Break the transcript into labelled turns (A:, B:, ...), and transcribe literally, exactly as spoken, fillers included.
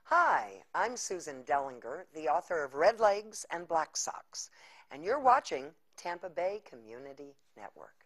A: Hi, I'm Susan Dellinger, the author of Red Legs and Black Socks, and you're watching Tampa Bay Community Network.